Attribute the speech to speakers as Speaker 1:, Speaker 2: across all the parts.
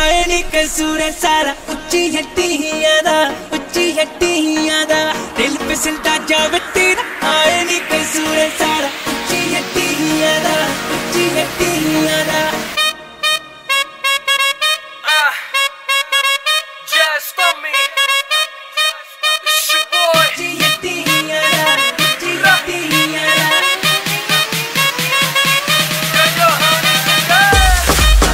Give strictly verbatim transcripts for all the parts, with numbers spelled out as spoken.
Speaker 1: आए नी कसूर है सारा उच्ची हट्टी ही यादा उच्ची हट्टी ही यादा दिल पे सिलता जावे तेरा आए नी कसूर है सारा उच्ची हट्टी ही यादा उच्ची हट्टी ही यादा
Speaker 2: Just on me. It's your boy.
Speaker 1: उच्ची हट्टी ही यादा उच्ची हट्टी ही यादा
Speaker 2: Yo, yo, honey,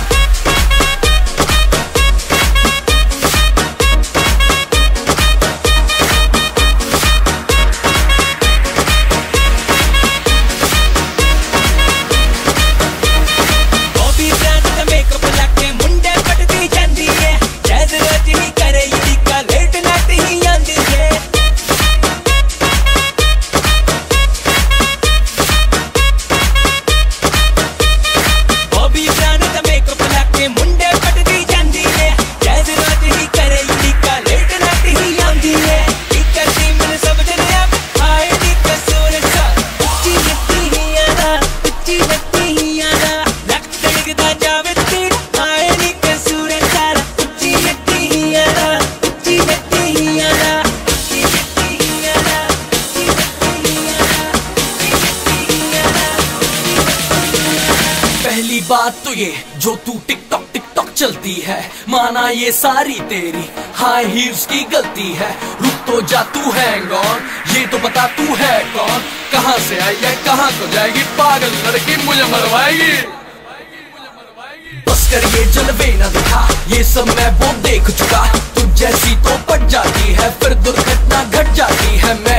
Speaker 1: Bobbi brand का मेकअप लाके मुंडे पटती जांदी है जैसे रोज ही करे यदि का लेट नाइट ही आंदी है बॉबी ब्रांड का मेकअप लाके मुंडे पटती जांदी है जैसे रोज ही करे यदि का लेट नाइट ही आंदी है एक करती मैंने सब जने अब आए नी कसूर सा उच्ची हट्टी ही यादा उच्ची हट्टी ही यादा लक तड़कता जावे तेरा आए नी कसूर सारा उच्ची हट्टी ही यादा उच्ची हट्टी ही यादा उच्ची हट्टी ही यादा उच्ची हट्टी ही यादा उच्ची हट्टी ही यादा।
Speaker 2: पहली बात तो ये जो तू टिकटॉक टिकटॉक चलती है माना ये सारी तेरी हाई हील्स की गलती है रुक तो जा तू हैंग ऑन ये तो बता तू है कौन कहाँ से आई है कहाँ को जाएगी पागल लड़की मुझे मरवाएगी बस कर ये जलवे ना दिखा ये सब मैं वो देख चुका तू जैसी तो पट जाती है फिर दुर्घटना घट जाती है मैं